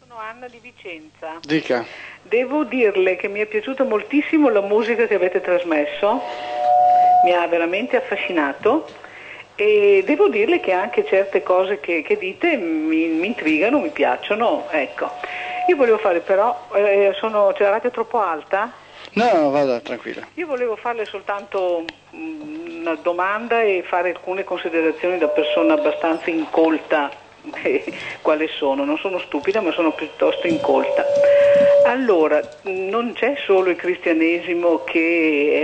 Sono Anna di Vicenza. Dica. Devo dirle che mi è piaciuta moltissimo la musica che avete trasmesso, mi ha veramente affascinato e devo dirle che anche certe cose che dite mi intrigano, mi piacciono, ecco. Io volevo fare però, c'è la radio troppo alta? No, vada, tranquilla. Io volevo farle soltanto una domanda e fare alcune considerazioni da persona abbastanza incolta, quale sono. Non sono stupida, ma sono piuttosto incolta. Allora, non c'è solo il cristianesimo che è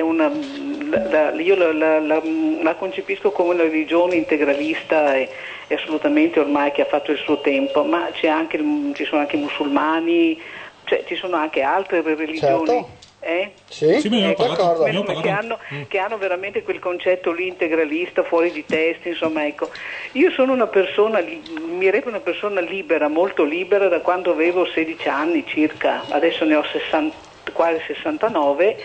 io la concepisco come una religione integralista e assolutamente ormai che ha fatto il suo tempo, ma ci sono anche i musulmani, cioè ci sono anche altre religioni. Certo. Sì, d'accordo. Che hanno veramente quel concetto lì integralista, fuori di testa, insomma, ecco. Io sono una persona, mi reputo una persona libera, molto libera da quando avevo 16 anni circa, adesso ne ho 60, quasi 69,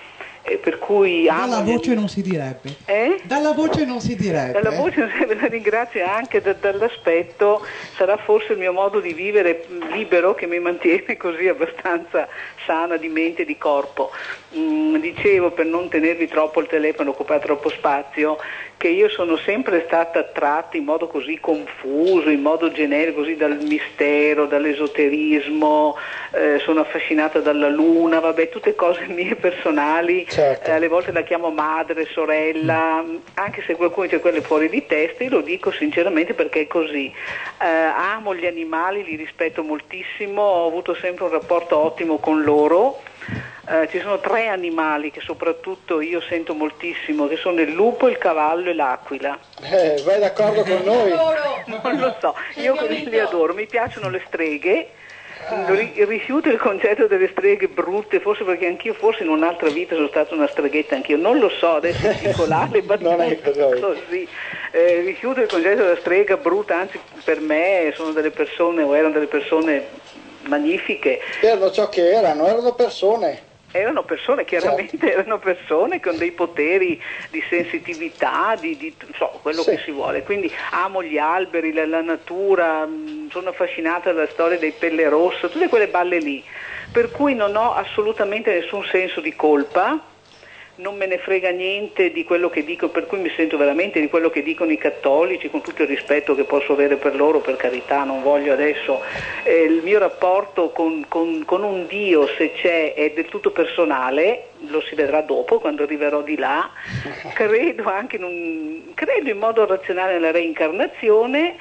per cui dalla voce non si direbbe. Dalla voce non si direbbe. Dalla voce la ringrazio anche dall'aspetto, sarà forse il mio modo di vivere libero che mi mantiene così abbastanza sana di mente e di corpo. Dicevo, per non tenervi troppo il telefono, occupare troppo spazio, che io sono sempre stata attratta in modo così confuso, in modo generico, così dal mistero, dall'esoterismo, sono affascinata dalla luna, vabbè, tutte cose mie personali. Certo. Alle volte la chiamo madre, sorella, anche se qualcuno dice quelle fuori di testa, io lo dico sinceramente perché è così. Amo gli animali, li rispetto moltissimo, ho avuto sempre un rapporto ottimo con loro. Ci sono 3 animali che soprattutto io sento moltissimo, che sono il lupo, il cavallo e l'aquila. Vai d'accordo con noi? Non lo so, io li adoro, mi piacciono le streghe. Rifiuto il concetto delle streghe brutte, forse perché anch'io forse in un'altra vita sono stata una streghetta anch'io, non lo so, adesso è piccolare, non è così. Rifiuto il concetto della strega brutta, anzi per me sono delle persone o erano delle persone magnifiche. Erano ciò che erano persone. Erano persone, chiaramente, certo. Erano persone con dei poteri di sensitività, di quello che si vuole. Quindi amo gli alberi, la natura, sono affascinata dalla storia dei Pelle Rossa, tutte quelle balle lì. Per cui non ho assolutamente nessun senso di colpa, non me ne frega niente di quello che dico, per cui mi sento veramente di quello che dicono i cattolici, con tutto il rispetto che posso avere per loro, per carità, non voglio adesso. Il mio rapporto con un Dio, se c'è, è del tutto personale, lo si vedrà dopo quando arriverò di là. Credo anche credo in modo razionale nella reincarnazione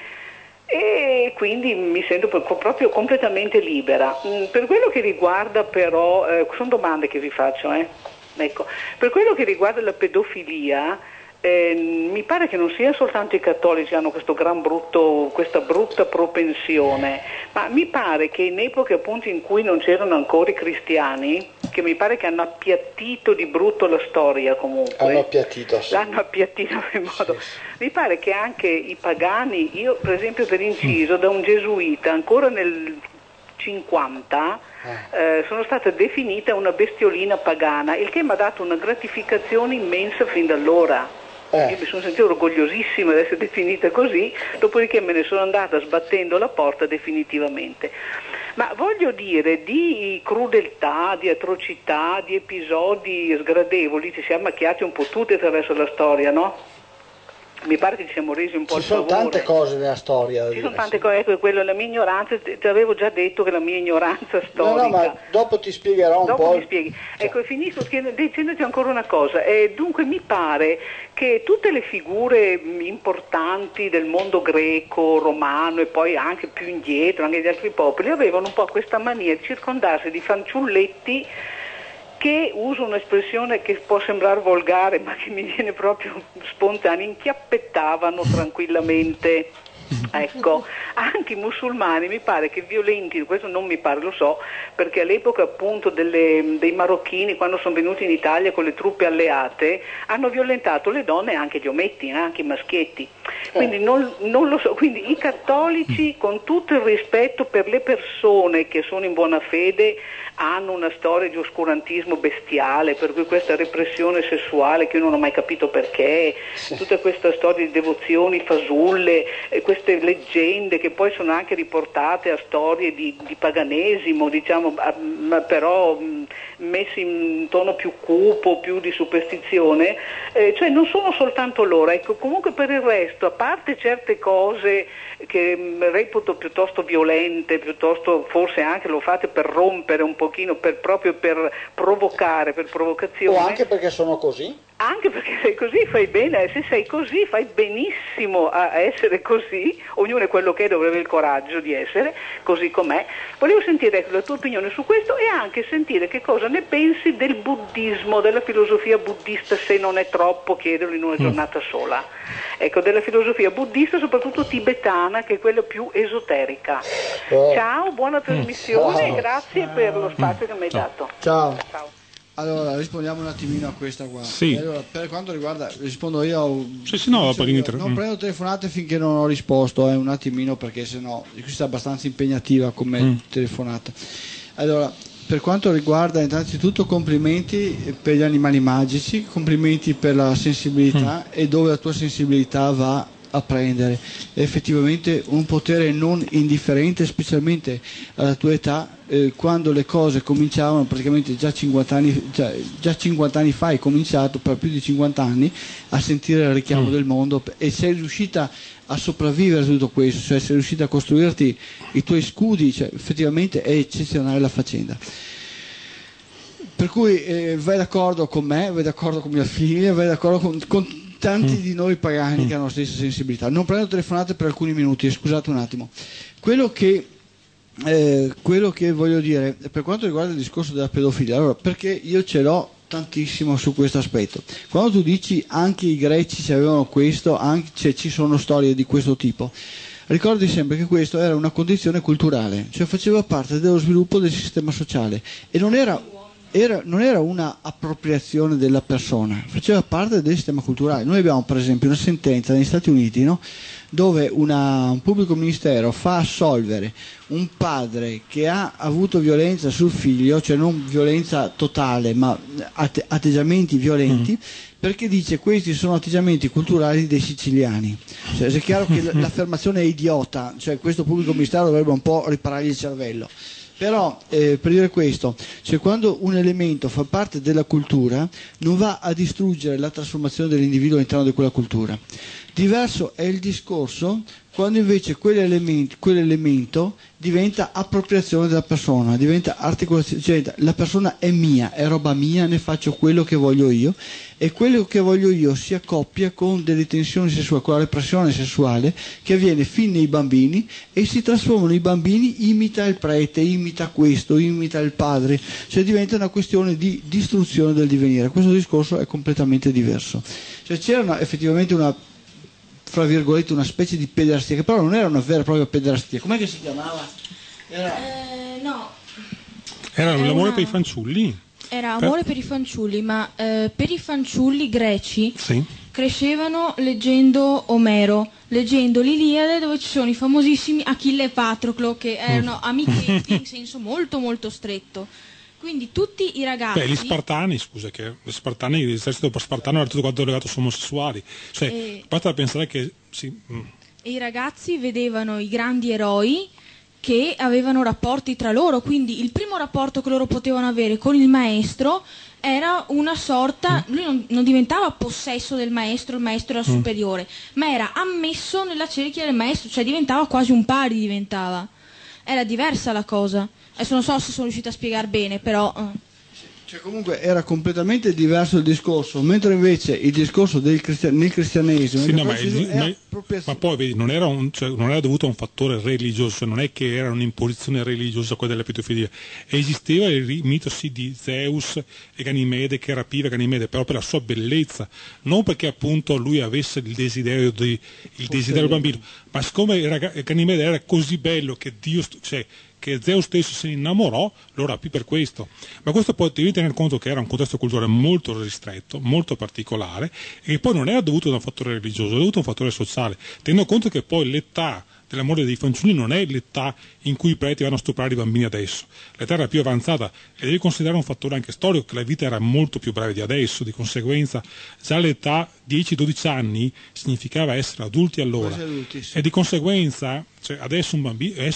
e quindi mi sento proprio completamente libera. Per quello che riguarda però, sono domande che vi faccio, Ecco, per quello che riguarda la pedofilia, mi pare che non sia soltanto i cattolici che hanno questa brutta propensione, ma mi pare che in epoche appunto in cui non c'erano ancora i cristiani, che mi pare che hanno appiattito di brutto la storia comunque. L'hanno appiattito in modo. Sì. Mi pare che anche i pagani, io per esempio per inciso, da un gesuita ancora nel 50 sono stata definita una bestiolina pagana, il che mi ha dato una gratificazione immensa fin da allora. Io mi sono sentita orgogliosissima di essere definita così, dopodiché me ne sono andata sbattendo la porta definitivamente. Ma voglio dire, di crudeltà, di atrocità, di episodi sgradevoli ci siamo macchiati un po' tutti attraverso la storia, no? Mi pare che ci siamo resi un po' il favore. Ci sono tante cose nella storia. Ci sono tante cose, ecco, quello, la mia ignoranza, ti avevo già detto che la mia ignoranza storica. No, ma dopo ti spiegherò un po'. Dopo mi spieghi. Ecco, finisco dicendoti ancora una cosa. Dunque mi pare che tutte le figure importanti del mondo greco, romano e poi anche più indietro, anche di altri popoli, avevano un po' questa mania di circondarsi di fanciulletti che, uso un'espressione che può sembrare volgare ma che mi viene proprio spontanea, inchiappettavano tranquillamente. Ecco, anche i musulmani mi pare che violenti, questo non mi pare, lo so, perché all'epoca appunto dei marocchini, quando sono venuti in Italia con le truppe alleate, hanno violentato le donne e anche gli ometti, anche i maschietti. Quindi non lo so, quindi i cattolici, con tutto il rispetto per le persone che sono in buona fede, hanno una storia di oscurantismo bestiale, per cui questa repressione sessuale che io non ho mai capito perché, tutta questa storia di devozioni fasulle, queste leggende che poi sono anche riportate a storie di paganesimo, diciamo, ma però messi in tono più cupo, più di superstizione, cioè non sono soltanto loro, ecco. Comunque per il resto, a parte certe cose che reputo piuttosto violente, piuttosto forse anche lo fate per rompere un pochino, proprio per provocare, per provocazione. O anche perché sono così? Anche perché sei così, fai bene, se sei così fai benissimo a essere così, ognuno è quello che è, dovrebbe avere il coraggio di essere così com'è. Volevo sentire la tua opinione su questo e anche sentire che cosa ne pensi del buddismo, della filosofia buddista, se non è troppo chiederlo in una giornata sola. Ecco, della filosofia buddista, soprattutto tibetana, che è quella più esoterica. Ciao, buona trasmissione e grazie per lo spazio che mi hai dato. Ciao. Allora, rispondiamo un attimino a questa qua. Sì. Allora, per quanto riguarda, rispondo io. Non prendo telefonate finché non ho risposto, un attimino, perché sennò questa è abbastanza impegnativa come telefonata. Allora, per quanto riguarda, innanzitutto complimenti per gli animali magici, complimenti per la sensibilità e dove la tua sensibilità va a prendere. È effettivamente un potere non indifferente, specialmente alla tua età, quando le cose cominciavano praticamente già 50 anni fa, hai cominciato per più di 50 anni a sentire il richiamo del mondo e sei riuscita a sopravvivere a tutto questo, cioè sei riuscita a costruirti i tuoi scudi, cioè effettivamente è eccezionale la faccenda. Per cui vai d'accordo con me, vai d'accordo con mia figlia, vai d'accordo con tanti di noi pagani che hanno la stessa sensibilità. Non prendo telefonate per alcuni minuti, scusate un attimo. Quello che voglio dire per quanto riguarda il discorso della pedofilia, allora, perché io ce l'ho tantissimo su questo aspetto. Quando tu dici anche i greci avevano questo, anche ci sono storie di questo tipo, ricordi sempre che questo era una condizione culturale, cioè faceva parte dello sviluppo del sistema sociale e non era una appropriazione della persona, faceva parte del sistema culturale. Noi abbiamo per esempio una sentenza negli Stati Uniti, no? Dove un pubblico ministero fa assolvere un padre che ha avuto violenza sul figlio, cioè non violenza totale ma atteggiamenti violenti, perché dice questi sono atteggiamenti culturali dei siciliani. Cioè, è chiaro che l'affermazione è idiota, cioè questo pubblico ministero dovrebbe un po' riparargli il cervello. Però per dire questo, cioè quando un elemento fa parte della cultura non va a distruggere la trasformazione dell'individuo all'interno di quella cultura. Diverso è il discorso quando invece quell'elemento diventa appropriazione della persona, diventa articolazione, cioè la persona è mia, è roba mia, ne faccio quello che voglio io e quello che voglio io si accoppia con delle tensioni sessuali, con la repressione sessuale che avviene fin nei bambini e si trasformano i bambini, imita il prete, imita questo, imita il padre, cioè diventa una questione di distruzione del divenire. Questo discorso è completamente diverso. Cioè c'era effettivamente fra virgolette una specie di pederastia, che però non era una vera e propria pederastia. Com'è che si chiamava? Era l'amore per i fanciulli. Era amore per i fanciulli, ma per i fanciulli greci crescevano leggendo Omero, leggendo l'Iliade, dove ci sono i famosissimi Achille e Patroclo, che erano amichetti in senso molto molto stretto. Quindi tutti i ragazzi... Gli Spartani, scusa, che gli Spartani, l'esercito spartano era tutto quanto legato a omosessuali. Cioè, basta pensare che... E i ragazzi vedevano i grandi eroi che avevano rapporti tra loro, quindi il primo rapporto che loro potevano avere con il maestro era una sorta... Lui non diventava possesso del maestro, il maestro era superiore, ma era ammesso nella cerchia del maestro, cioè diventava quasi un pari, diventava. Era diversa la cosa. Adesso non so se sono riuscita a spiegare bene, però... Cioè comunque era completamente diverso il discorso, mentre invece il discorso nel cristianesimo... ma poi vedi, non era dovuto a un fattore religioso, cioè non è che era un'imposizione religiosa quella della pedofilia. Esisteva il mito di Zeus e Ganimede che rapiva Ganimede, però per la sua bellezza, non perché appunto lui avesse il desiderio del bambino, ma siccome Ganimede era così bello che Dio... che Zeus stesso si innamorò, lo rapì per questo. Ma questo poi devi tenere conto che era un contesto culturale molto ristretto, molto particolare, e che poi non era dovuto da un fattore religioso, è dovuto a un fattore sociale. Tenendo conto che poi l'età dell'amore dei fanciulli non è l'età in cui i preti vanno a stuprare i bambini adesso. L'età era più avanzata e devi considerare un fattore anche storico, che la vita era molto più breve di adesso, di conseguenza già all'età 10-12 anni significava essere adulti allora. E di conseguenza, cioè, adesso uno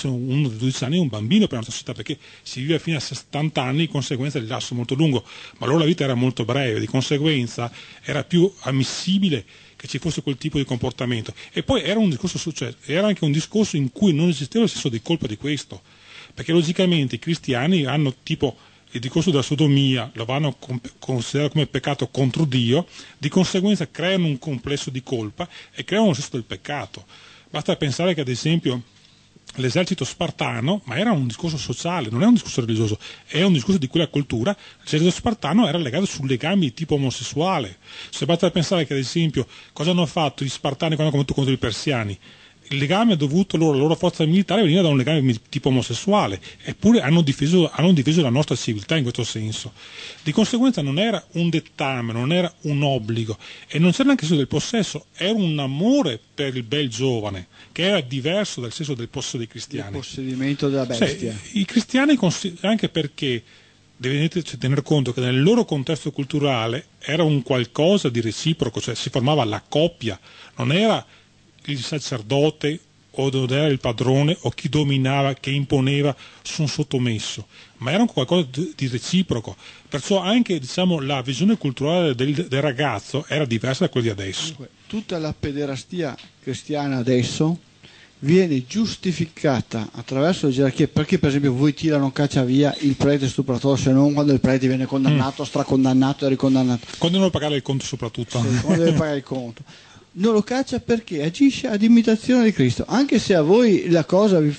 di 12 anni è un bambino per la nostra società, perché si vive fino a 70 anni, di conseguenza il lasso molto lungo, ma allora la vita era molto breve, di conseguenza era più ammissibile che ci fosse quel tipo di comportamento. E poi era un discorso, cioè, era anche un discorso in cui non esisteva il senso di colpa di questo, perché logicamente i cristiani hanno tipo il discorso della sodomia, lo vanno considerato come peccato contro Dio, di conseguenza creano un complesso di colpa e creano un senso del peccato. Basta pensare che ad esempio l'esercito spartano, ma era un discorso sociale, non è un discorso religioso, è un discorso di quella cultura. L'esercito spartano era legato su legami di tipo omosessuale. Se basta pensare che ad esempio cosa hanno fatto gli spartani quando hanno combattuto contro i persiani, il legame dovuto loro, la loro forza militare veniva da un legame di tipo omosessuale, eppure hanno difeso la nostra civiltà in questo senso. Di conseguenza non era un dettame, non era un obbligo, e non c'era neanche il senso del possesso, era un amore per il bel giovane, che era diverso dal senso del possesso dei cristiani. Il possedimento della bestia. I cristiani, anche perché dovete tenere conto che nel loro contesto culturale era un qualcosa di reciproco, cioè si formava la coppia, non era il sacerdote o non era il padrone o chi dominava, che imponeva su un sottomesso, ma era un qualcosa di reciproco. Perciò anche, diciamo, la visione culturale del ragazzo era diversa da quella di adesso. Tutta la pederastia cristiana adesso viene giustificata attraverso le gerarchie, perché per esempio voi tira non caccia via il prete stupratore, se non quando il prete viene condannato, stracondannato e ricondannato. Quando non pagare il conto soprattutto. Sì, quando deve pagare il conto. Non lo caccia perché agisce ad imitazione di Cristo, anche se a voi la cosa vi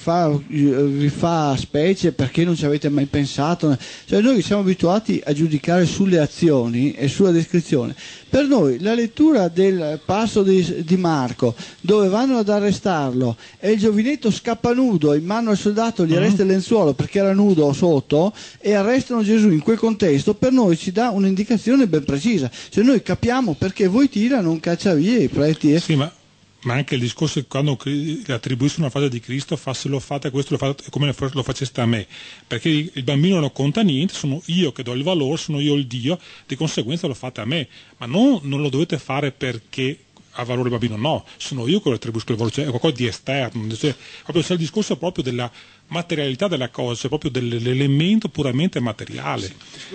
fa specie perché non ci avete mai pensato, cioè noi siamo abituati a giudicare sulle azioni e sulla descrizione. Per noi la lettura del passo di Marco, dove vanno ad arrestarlo e il giovinetto scappa nudo in mano al soldato, gli arresta il lenzuolo perché era nudo sotto e arrestano Gesù in quel contesto, per noi ci dà un'indicazione ben precisa, cioè noi capiamo perché voi tira non caccia via i preti. Sì, ma anche il discorso che quando attribuiscono una frase di Cristo, se lo fate a questo, come lo faceste a me, perché il bambino non conta niente, sono io che do il valore, sono io il Dio, di conseguenza lo fate a me, ma non lo dovete fare perché ha valore il bambino, no, sono io che lo attribuisco il valore, cioè è qualcosa di esterno, cioè, proprio c'è il discorso proprio della materialità della cosa, cioè proprio dell'elemento puramente materiale.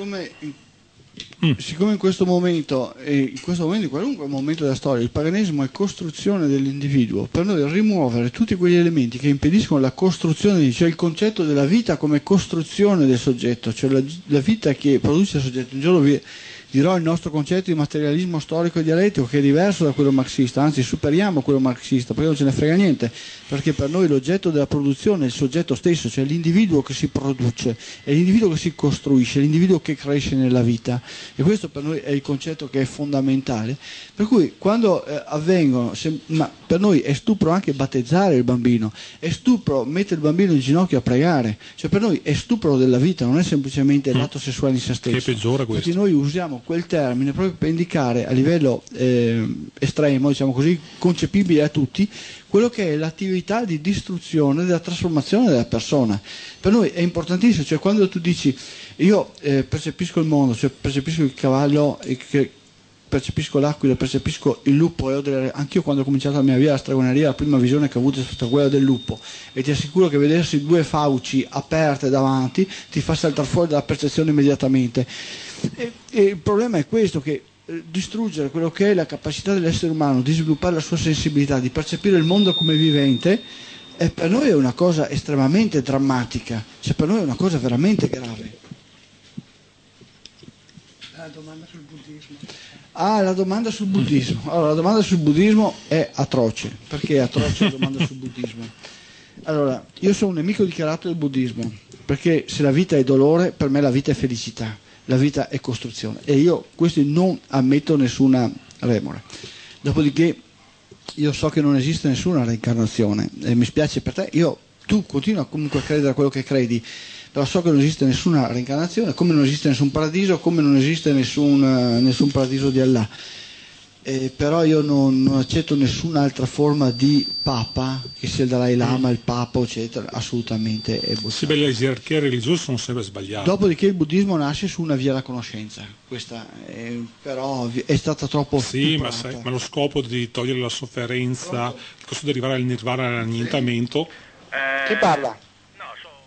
Siccome in questo momento, in qualunque momento della storia, il paganesimo è costruzione dell'individuo, per noi rimuovere tutti quegli elementi che impediscono la costruzione, cioè il concetto della vita come costruzione del soggetto, cioè la vita che produce il soggetto. Un giorno vi dirò il nostro concetto di materialismo storico e dialettico, che è diverso da quello marxista, anzi superiamo quello marxista, perché non ce ne frega niente, perché per noi l'oggetto della produzione è il soggetto stesso, cioè l'individuo che si produce, è l'individuo che si costruisce, è l'individuo che cresce nella vita, e questo per noi è il concetto che è fondamentale. Per cui quando avvengono, ma per noi è stupro anche battezzare il bambino, è stupro mettere il bambino in ginocchio a pregare, cioè per noi è stupro della vita, non è semplicemente l'atto sessuale in se stesso. Che peggiora questo. Perché noi usiamo quel termine proprio per indicare a livello estremo, diciamo così, concepibile a tutti, quello che è l'attività di distruzione, della trasformazione della persona. Per noi è importantissimo, cioè quando tu dici io percepisco il mondo, cioè percepisco il cavallo, percepisco l'aquila, percepisco il lupo, anch'io quando ho cominciato la mia via alla stregoneria, la prima visione che ho avuto è stata quella del lupo, e ti assicuro che vedersi due fauci aperte davanti ti fa saltare fuori dalla percezione immediatamente. E il problema è questo, che distruggere quello che è la capacità dell'essere umano di sviluppare la sua sensibilità, di percepire il mondo come vivente, per noi è una cosa estremamente drammatica, cioè per noi è una cosa veramente grave. La domanda sul buddismo. La domanda sul buddismo. Allora, la domanda sul buddismo è atroce. Perché è atroce la domanda sul buddismo? Allora, io sono un nemico dichiarato del buddismo, perché se la vita è dolore, per me la vita è felicità, la vita è costruzione, e io questo non ammetto nessuna remora. Dopodiché io so che non esiste nessuna reincarnazione, e mi spiace per te, tu continua comunque a credere a quello che credi, però so che non esiste nessuna reincarnazione, come non esiste nessun paradiso, come non esiste nessun paradiso di Allah. però io non accetto nessun'altra forma di papa, che sia il Dalai Lama, il Papa, eccetera, assolutamente è sì, beh, le gerarchie religiose sono sempre sbagliate. Dopodiché il buddismo nasce su una via alla conoscenza, questa però è stata troppo sì, stuprata. ma lo scopo di togliere la sofferenza, il costo di arrivare al nirvana, all'annientamento. Chi parla? No,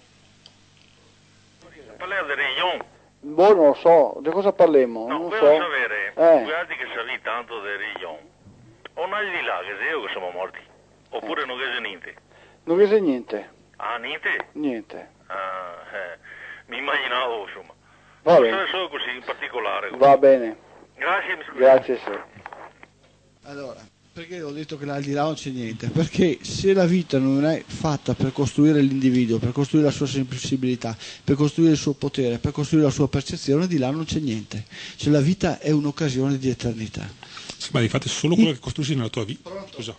parliamo di religione. Boh, non lo so, di cosa parliamo? No, non voglio so. sapere, guardi che sa tanto di religione, o non di là che io che siamo morti, oppure non che niente? Non che niente. Ah, niente? Niente. Mi immaginavo, insomma. Va bene. Non solo così in particolare. Va bene. Grazie, mi scusi. Grazie, sì. Allora, perché ho detto che l'aldilà non c'è niente? Perché se la vita non è fatta per costruire l'individuo, per costruire la sua sensibilità, per costruire il suo potere, per costruire la sua percezione, di là non c'è niente. Cioè la vita è un'occasione di eternità. Sì, ma di fatto è solo quello che costruisci nella tua vita. Scusa.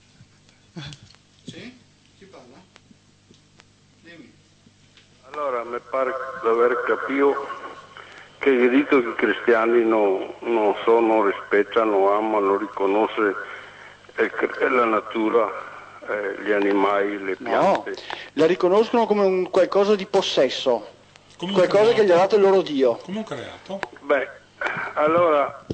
Sì? Chi parla? Dimmi. Allora, mi pare di aver capito che il diritto che i cristiani non rispettano, amano, riconoscono la natura, gli animali, le piante. No, la riconoscono come un qualcosa di possesso, Come qualcosa che gli ha dato il loro Dio. Come un creato? Beh, allora,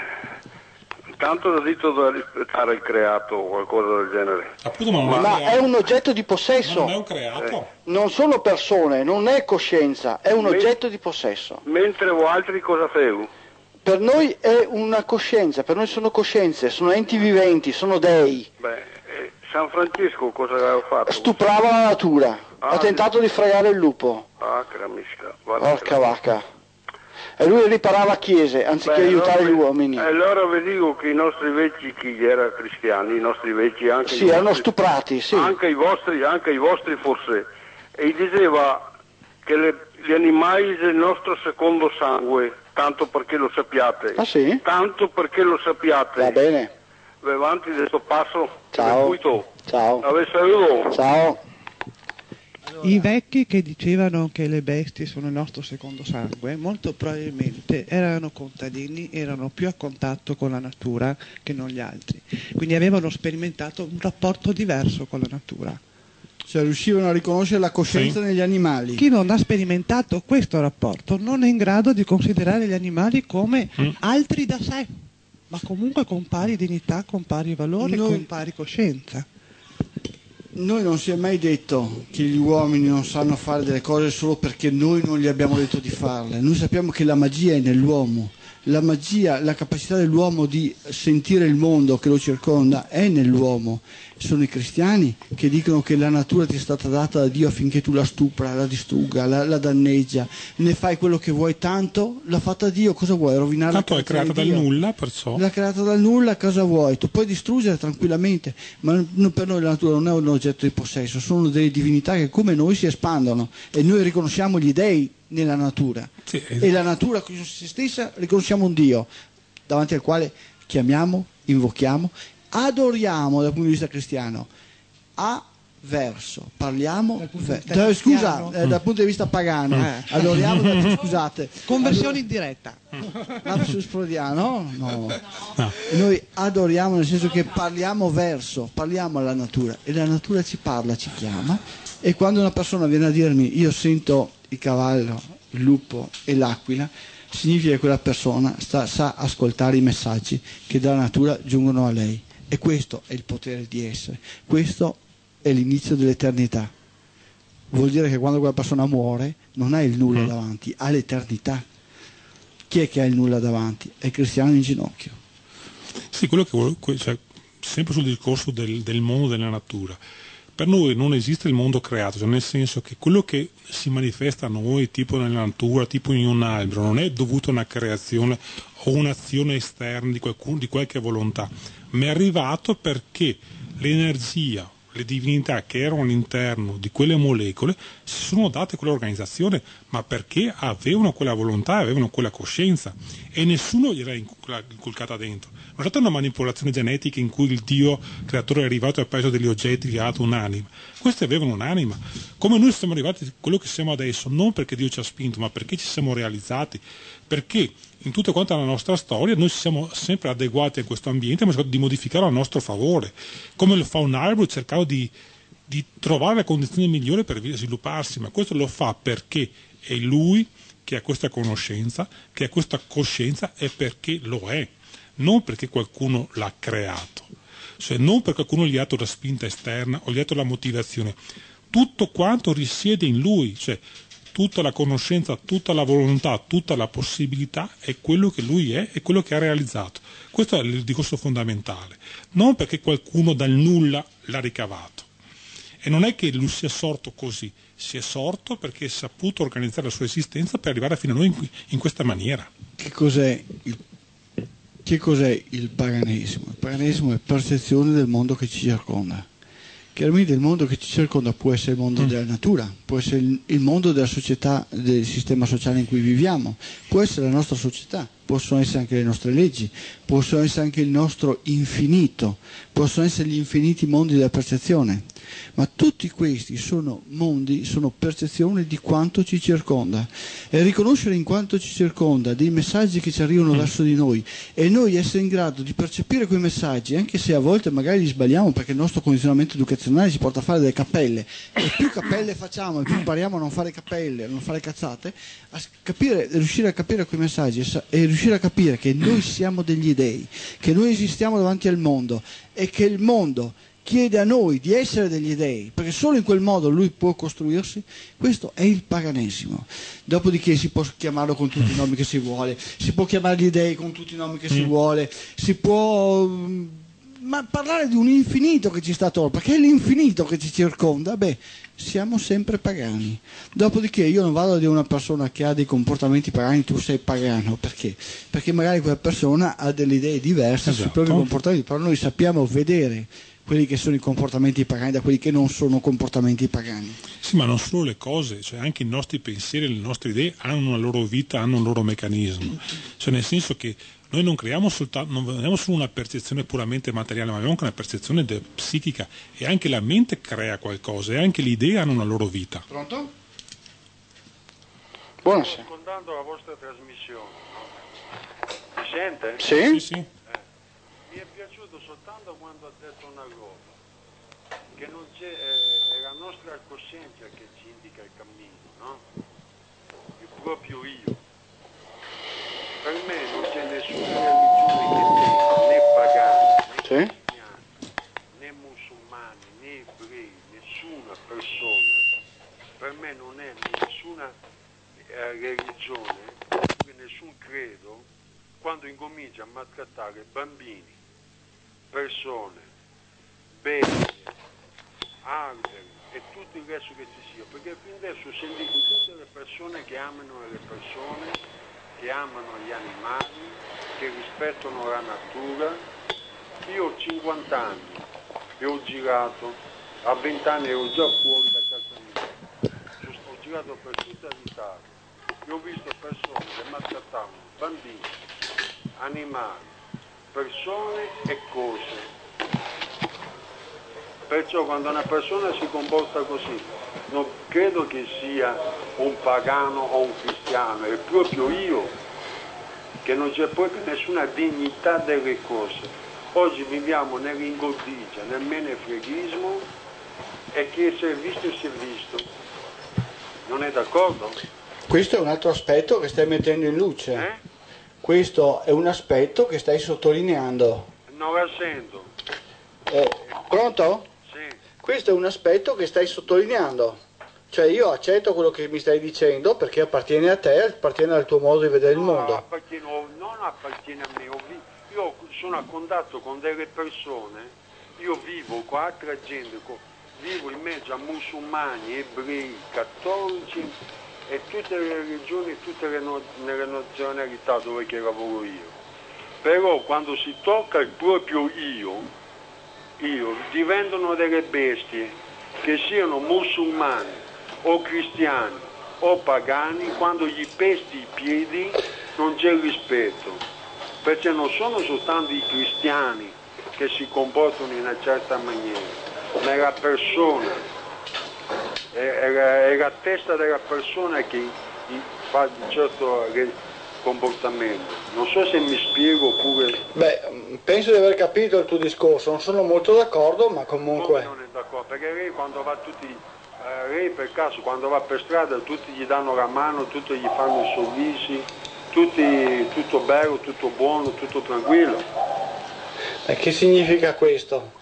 tanto il diritto da rispettare il creato o qualcosa del genere. Appunto, ma è un oggetto di possesso. non è un creato. Non sono persone, non è coscienza, è un oggetto di possesso. Mentre voi altri cosa feu? Per noi è una coscienza, per noi sono coscienze, sono enti viventi, sono dei. Beh, San Francesco cosa aveva fatto? Stuprava la natura, ha tentato di fregare il lupo. Ah, cramisca. Porca vacca. E lui riparava chiese anziché aiutare gli uomini. Allora vi dico che i nostri vecchi, chi era cristiani, i nostri vecchi anche sì, erano stuprati, sì. Anche i vostri forse. E diceva che gli animali del nostro secondo sangue, tanto perché lo sappiate. Ah sì? Tanto perché lo sappiate. Va bene. Vai avanti di questo passo. Ciao. Ciao. Ciao. I vecchi che dicevano che le bestie sono il nostro secondo sangue, molto probabilmente erano contadini, erano più a contatto con la natura che non gli altri, quindi avevano sperimentato un rapporto diverso con la natura. Cioè riuscivano a riconoscere la coscienza negli animali. Chi non ha sperimentato questo rapporto non è in grado di considerare gli animali come altri da sé, ma comunque con pari dignità, con pari valore, con pari coscienza. Noi non si è mai detto che gli uomini non sanno fare delle cose solo perché noi non gli abbiamo detto di farle. Noi sappiamo che la magia è nell'uomo. La magia, la capacità dell'uomo di sentire il mondo che lo circonda è nell'uomo. Sono i cristiani che dicono che la natura ti è stata data da Dio affinché tu la stupra, la distrugga, la danneggia, ne fai quello che vuoi, tanto l'ha fatta Dio, cosa vuoi? Rovinare tanto è creata dal nulla, perciò. L'ha creata dal nulla, cosa vuoi? Tu puoi distruggere tranquillamente, ma per noi la natura non è un oggetto di possesso, sono delle divinità che come noi si espandono e noi riconosciamo gli dei nella natura. Sì, e la natura con se stessa riconosciamo un Dio davanti al quale chiamiamo, invochiamo, adoriamo dal punto di vista cristiano, parliamo dal punto di vista pagano, adoriamo, scusate, conversione in diretta, lapsus freudiano, no. Noi adoriamo nel senso che parliamo alla natura e la natura ci parla, ci chiama, e quando una persona viene a dirmi io sento il cavallo, il lupo e l'aquila, significa che quella persona sa ascoltare i messaggi che dalla natura giungono a lei, e questo è il potere di essere, questo è l'inizio dell'eternità. Vuol dire che quando quella persona muore non ha il nulla davanti, ha l'eternità. Chi è che ha il nulla davanti? È il cristiano in ginocchio. Sì, quello che vuole, cioè, sempre sul discorso del mondo della natura. Per noi non esiste il mondo creato, cioè nel senso che quello che si manifesta a noi, tipo nella natura, tipo in un albero, non è dovuto a una creazione o un'azione esterna di qualche volontà, ma è arrivato perché l'energia, le divinità che erano all'interno di quelle molecole si sono date quell'organizzazione, ma perché avevano quella volontà, avevano quella coscienza, e nessuno gliel'ha inculcata dentro. Non è stata una manipolazione genetica in cui il Dio creatore è arrivato e ha preso degli oggetti e gli ha dato un'anima. Questi avevano un'anima, come noi siamo arrivati a quello che siamo adesso, non perché Dio ci ha spinto, ma perché ci siamo realizzati, perché in tutta quanta la nostra storia noi ci siamo sempre adeguati a questo ambiente, ma di modificarlo a nostro favore, come lo fa un albero cercando di trovare le condizioni migliori per svilupparsi, ma questo lo fa perché è lui che ha questa conoscenza, che ha questa coscienza, e perché lo è, non perché qualcuno l'ha creato, cioè non perché qualcuno gli ha dato la spinta esterna o gli ha dato la motivazione, tutto quanto risiede in lui, cioè tutta la conoscenza, tutta la volontà, tutta la possibilità è quello che lui è e quello che ha realizzato. Questo è il discorso fondamentale, non perché qualcuno dal nulla l'ha ricavato. E non è che lui sia sorto così, si è sorto perché ha saputo organizzare la sua esistenza per arrivare fino a noi in questa maniera. Che cos'è il paganesimo? Il paganesimo è percezione del mondo che ci circonda. Chiaramente il mondo che ci circonda può essere il mondo della natura, può essere il mondo della società, del sistema sociale in cui viviamo, può essere la nostra società, possono essere anche le nostre leggi, possono essere anche il nostro infinito, possono essere gli infiniti mondi della percezione, ma tutti questi sono mondi, sono percezioni di quanto ci circonda, e riconoscere in quanto ci circonda dei messaggi che ci arrivano verso di noi e noi essere in grado di percepire quei messaggi, anche se a volte magari li sbagliamo perché il nostro condizionamento educazionale ci porta a fare delle cappelle, e più cappelle facciamo e più impariamo a non fare cappelle, a non fare cazzate, a capire, riuscire a capire quei messaggi e riuscire a capire che noi siamo degli dei, che noi esistiamo davanti al mondo e che il mondo chiede a noi di essere degli dei, perché solo in quel modo lui può costruirsi. Questo è il paganesimo. Dopodiché si può chiamarlo con tutti i nomi che si vuole, si può chiamare gli dei con tutti i nomi che si vuole, si può ma parlare di un infinito che ci sta attorno, perché è l'infinito che ci circonda. Beh, siamo sempre pagani. Dopodiché io non vado a dire a una persona che ha dei comportamenti pagani tu sei pagano, perché? Perché magari quella persona ha delle idee diverse sui propri comportamenti, però noi sappiamo vedere quelli che sono i comportamenti pagani da quelli che non sono comportamenti pagani. Sì, ma non solo le cose, cioè anche i nostri pensieri, le nostre idee hanno una loro vita, hanno un loro meccanismo, cioè nel senso che noi non creiamo non abbiamo solo una percezione puramente materiale, ma abbiamo anche una percezione psichica, e anche la mente crea qualcosa e anche le idee hanno una loro vita. Pronto? Buonasera. Sto ascoltando la vostra trasmissione. Mi sente? Sì? Sì. Mi è piaciuto soltanto quando ha detto una cosa, che non c'è, è la nostra coscienza che ci indica il cammino, no? Il proprio io. Per me non c'è nessuna religione che tenga né pagani, né cristiani, né musulmani, né ebrei, nessuna persona. Per me non è nessuna religione, nessun credo, quando incomincia a maltrattare bambini, persone, bestie, alberi e tutto il resto che ci sia, perché fin adesso ho sentito tutte le persone che amano le persone, che amano gli animali, che rispettano la natura. Io ho 50 anni e ho girato, a 20 anni ero già fuori da casa mia, ho girato per tutta l'Italia e ho visto persone che maltrattavano bambini, animali, persone e cose. Perciò quando una persona si comporta così, non credo che sia un pagano o un cristiano, è proprio io, che non c'è proprio nessuna dignità delle cose. Oggi viviamo nell'ingordigia, nel menefreghismo, e chi si è visto si è visto. Non è d'accordo? Questo è un altro aspetto che stai mettendo in luce. Questo è un aspetto che stai sottolineando. Non la sento. Pronto? Sì. Questo è un aspetto che stai sottolineando. Cioè io accetto quello che mi stai dicendo perché appartiene a te, appartiene al tuo modo di vedere il mondo. Non appartiene a me. Io sono a contatto con delle persone, io vivo con altra gente, vivo in mezzo a musulmani, ebrei, cattolici e tutte le religioni, tutte le nazionalità dove che lavoro io. Però quando si tocca il proprio io diventano delle bestie, che siano musulmani o cristiani o pagani, quando gli pesti i piedi non c'è rispetto, perché non sono soltanto i cristiani che si comportano in una certa maniera, ma è la persona, è la testa della persona che fa comportamento. Non so se mi spiego oppure... Beh, penso di aver capito il tuo discorso, non sono molto d'accordo, ma comunque... Come non è d'accordo? Perché lei quando va tutti... lei per caso quando va per strada tutti gli danno la mano, tutti gli fanno i sorrisi, tutto bello, tutto buono, tutto tranquillo. E che significa questo?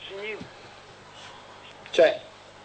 Cioè...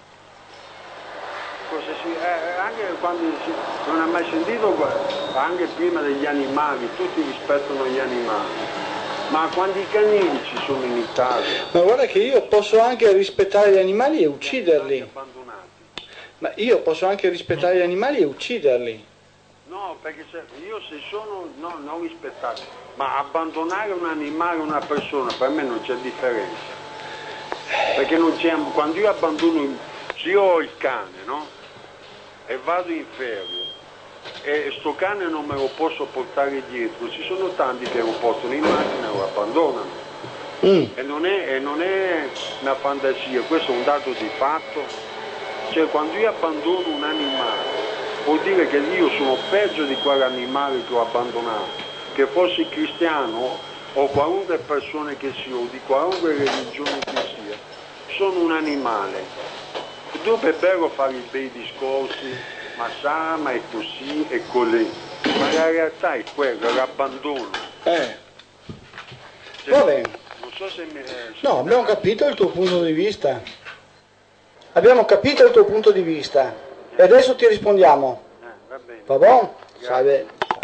anche quando non ha mai sentito, anche prima degli animali, tutti rispettano gli animali. Ma quanti canini ci sono in Italia? Ma guarda che io posso anche rispettare gli animali e ucciderli. Ma io posso anche rispettare gli animali e ucciderli. No, perché io se sono, no, non rispettare, ma abbandonare un animale, una persona, per me non c'è differenza. Perché non c'è, quando io abbandono, se io ho il cane, no? E vado in ferie, e sto cane non me lo posso portare dietro, ci sono tanti che lo portano in macchina e lo abbandonano. E non è una fantasia, questo è un dato di fatto. Cioè quando io abbandono un animale vuol dire che io sono peggio di quell'animale che ho abbandonato, che fossi cristiano o qualunque persona che sia, o di qualunque religione che sia, sono un animale. Dopo è bello fare i bei discorsi, ma sa, ma è così e colì, ma la realtà è quella, l'abbandono. Va bene. Non so se mi... No, abbiamo capito il tuo punto di vista. Abbiamo capito il tuo punto di vista. E adesso ti rispondiamo. Va bene. Va buono? Salve.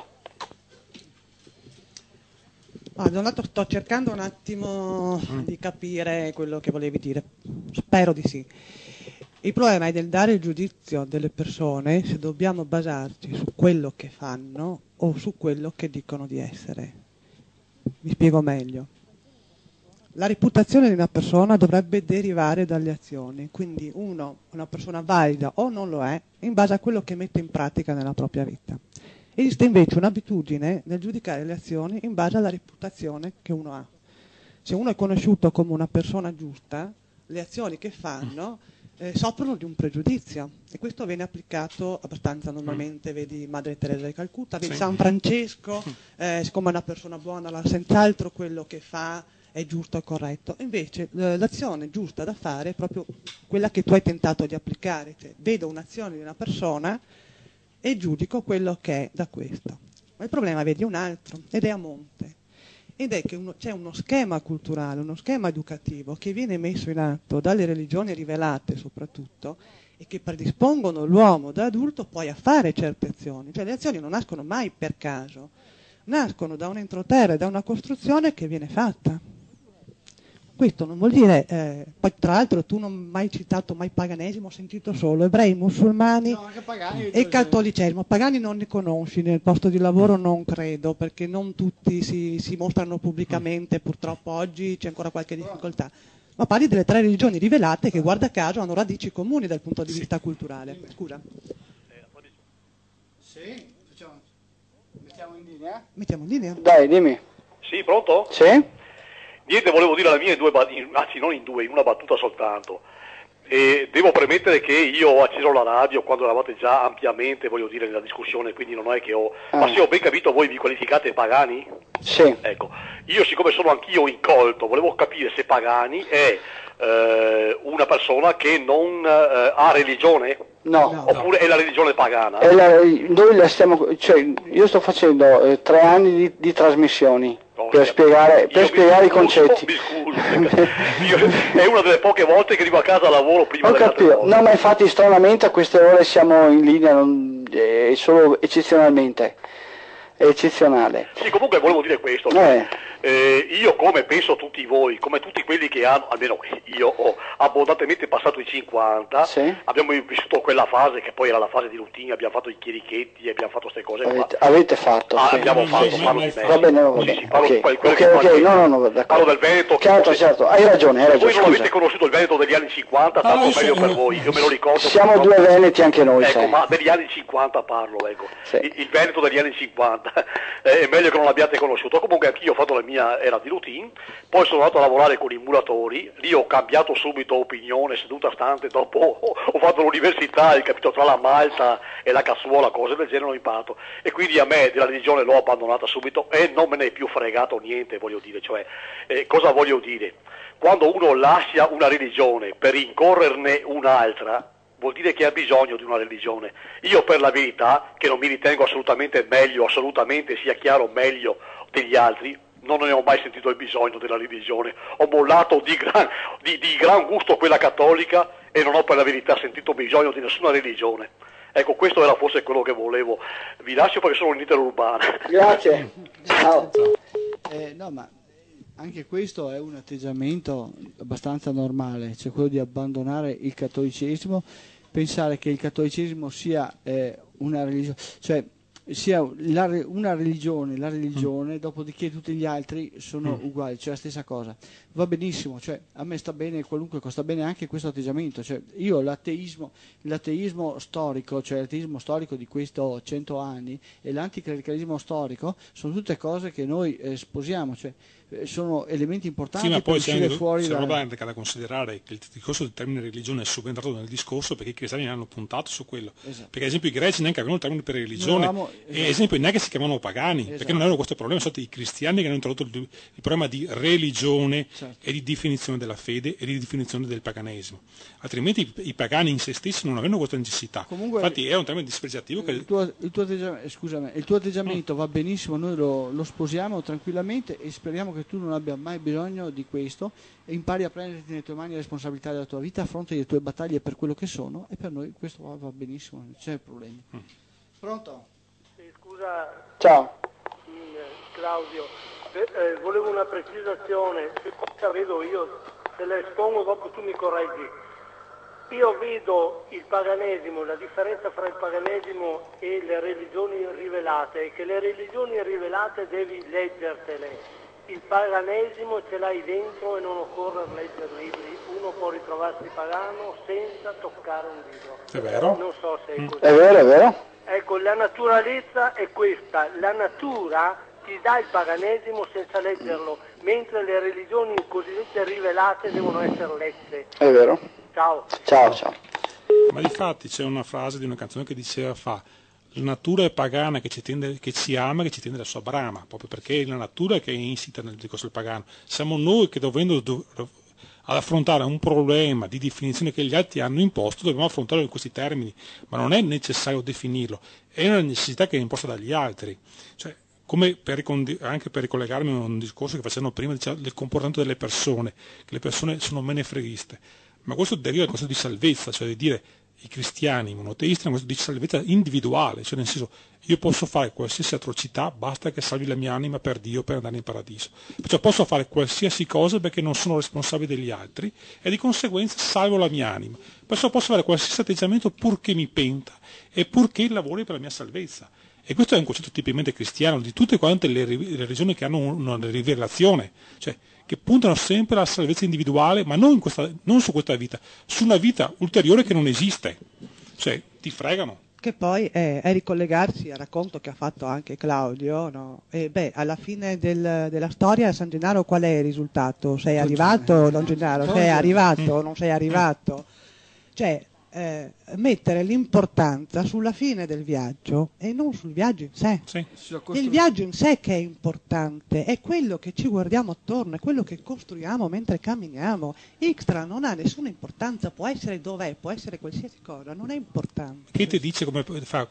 Donato, sto cercando un attimo di capire quello che volevi dire. Spero di sì. Il problema è del dare il giudizio delle persone se dobbiamo basarci su quello che fanno o su quello che dicono di essere. Mi spiego meglio. La reputazione di una persona dovrebbe derivare dalle azioni, quindi una persona valida o non lo è in base a quello che mette in pratica nella propria vita. Esiste invece un'abitudine nel giudicare le azioni in base alla reputazione che uno ha. Se uno è conosciuto come una persona giusta, le azioni che fanno soffrono di un pregiudizio, e questo viene applicato abbastanza normalmente. Vedi Madre Teresa di Calcutta, vedi San Francesco, siccome è una persona buona, senz'altro quello che fa è giusto e corretto. Invece l'azione giusta da fare è proprio quella che tu hai tentato di applicare, cioè vedo un'azione di una persona e giudico quello che è da questo. Ma il problema, vedi, è un altro, ed è a monte. Ed è che c'è uno schema culturale, uno schema educativo che viene messo in atto dalle religioni rivelate soprattutto, e che predispongono l'uomo da adulto poi a fare certe azioni. Cioè le azioni non nascono mai per caso, nascono da un entroterra, da una costruzione che viene fatta. Questo non vuol dire, poi tra l'altro tu non hai mai citato mai paganesimo, ho sentito solo ebrei, musulmani e cattolicesimo. Pagani non ne conosci, nel posto di lavoro non credo, perché non tutti si mostrano pubblicamente, purtroppo oggi c'è ancora qualche difficoltà. Ma parli delle tre religioni rivelate che, guarda caso, hanno radici comuni dal punto di vista culturale. Scusa. Sì, mettiamo in linea? Mettiamo in linea. Dai, dimmi. Sì, pronto? Sì? Niente, volevo dire la mia in due, anzi non in due, in una battuta soltanto. E devo premettere che io ho acceso la radio quando eravate già ampiamente, voglio dire, nella discussione, quindi non è che ho... Ma se ho ben capito, voi vi qualificate pagani? Sì. Ecco, io siccome sono anch'io incolto, volevo capire se pagani è una persona che non ha religione? No. Oppure è la religione pagana? Noi la stiamo, cioè, io sto facendo 3 anni di trasmissioni per spiegare i concetti. Mi scuso, è una delle poche volte che arrivo a casa a lavoro prima delle altre cose. No, ma infatti stranamente a queste ore siamo in linea, solo eccezionalmente. È eccezionale. Sì, comunque volevo dire questo. Io, come penso tutti voi, come tutti quelli che hanno, almeno io ho abbondantemente passato i 50, sì. Abbiamo vissuto quella fase che poi era la fase di routine, abbiamo fatto i chierichetti, abbiamo fatto queste cose qua. Avete fatto? Sì. Abbiamo fatto, parlo di me. Va bene, va bene. Sì, parlo parlo del Veneto. Certo, hai ragione. Voi non avete conosciuto il Veneto degli anni 50, tanto meglio per voi, io me lo ricordo. Siamo due veneti anche noi. Ecco, ma degli anni 50 parlo, ecco. Sì. Il Veneto degli anni 50, è meglio che non l'abbiate conosciuto. Comunque anch'io ho fatto la mia era di routine, poi sono andato a lavorare con i muratori, lì ho cambiato subito opinione, seduta stante, dopo ho fatto l'università, ho capito, tra la malta e la cazzuola, cose del genere ho imparato, e quindi a me della religione l'ho abbandonata subito e non me ne è più fregato niente, voglio dire, cioè, cosa voglio dire? Quando uno lascia una religione per incorrerne un'altra, vuol dire che ha bisogno di una religione. Io per la verità, che non mi ritengo assolutamente meglio, assolutamente sia chiaro meglio degli altri, non ne ho mai sentito il bisogno della religione. Ho mollato di gran gusto quella cattolica e non ho per la verità sentito bisogno di nessuna religione. Ecco, questo era forse quello che volevo. Vi lascio perché sono in interurbana. Grazie. Ciao. No, ma anche questo è un atteggiamento abbastanza normale, cioè quello di abbandonare il cattolicesimo, pensare che il cattolicesimo sia una religione, cioè sia una religione, la religione, dopodiché tutti gli altri sono uguali, cioè la stessa cosa. Va benissimo, cioè a me sta bene qualunque cosa, sta bene anche questo atteggiamento, cioè io l'ateismo storico, cioè l'ateismo storico di questo 100 anni e l'anticlericalismo storico sono tutte cose che noi sposiamo, cioè sono elementi importanti. Sì, ma poi per uscire fuori c'è roba da considerare che il discorso del termine religione è subentrato nel discorso perché i cristiani hanno puntato su quello. Esatto. Perché ad esempio i greci neanche avevano il termine per religione, esatto. E ad esempio neanche si chiamavano pagani, esatto. Perché non avevano questo problema, sono stati i cristiani che hanno introdotto il problema di religione, certo. E di definizione della fede e di definizione del paganesimo. Altrimenti i pagani in se stessi non avevano questa necessità. Comunque, infatti è un termine dispregiativo. Il tuo atteggiamento va benissimo, noi lo sposiamo tranquillamente e speriamo che tu non abbia mai bisogno di questo e impari a prenderti nelle tue mani la responsabilità della tua vita, affronti le tue battaglie per quello che sono, e per noi questo va benissimo, non c'è problema. Pronto? Scusa. Ciao. Claudio, volevo una precisazione, che cosa vedo io, se la espongo dopo tu mi correggi. Io vedo il paganesimo, la differenza fra il paganesimo e le religioni rivelate è che le religioni rivelate devi leggertele. Il paganesimo ce l'hai dentro e non occorre leggere libri, uno può ritrovarsi pagano senza toccare un libro. È vero? Non so se è così. È vero, è vero. Ecco, la naturalezza è questa, la natura ti dà il paganesimo senza leggerlo, mentre le religioni cosiddette rivelate devono essere lette. È vero. Ciao. Ciao, ciao. Ma difatti c'è una frase di una canzone che diceva la natura è pagana che ci ama, che ci tende la sua brama, proprio perché è la natura che è insita nel discorso del pagano. Siamo noi che dovendo ad affrontare un problema di definizione che gli altri hanno imposto, dobbiamo affrontarlo in questi termini, ma non è necessario definirlo, è una necessità che è imposta dagli altri. Cioè, come anche per ricollegarmi a un discorso che facevano prima, diciamo, del comportamento delle persone, che le persone sono menefreghiste, ma questo deriva dal concetto di salvezza, cioè di dire i cristiani, i monoteisti, hanno questo di salvezza individuale, cioè nel senso io posso fare qualsiasi atrocità, basta che salvi la mia anima per Dio per andare in paradiso. Perciò posso fare qualsiasi cosa perché non sono responsabile degli altri e di conseguenza salvo la mia anima. Perciò posso fare qualsiasi atteggiamento purché mi penta e purché lavori per la mia salvezza. E questo è un concetto tipicamente cristiano di tutte quante le religioni che hanno una rivelazione, cioè che puntano sempre alla salvezza individuale, ma non su questa vita, su una vita ulteriore che non esiste. Cioè, ti fregano. Che poi è ricollegarsi al racconto che ha fatto anche Claudio, no? E alla fine della storia a San Gennaro qual è il risultato? Sei arrivato, Don Gennaro? Sei arrivato, non sei arrivato? Cioè, mettere l'importanza sulla fine del viaggio e non sul viaggio in sé. Sì. Il viaggio in sé che è importante, è quello che ci guardiamo attorno, è quello che costruiamo mentre camminiamo. Extra non ha nessuna importanza, può essere dov'è, può essere qualsiasi cosa, non è importante. Che ti dice come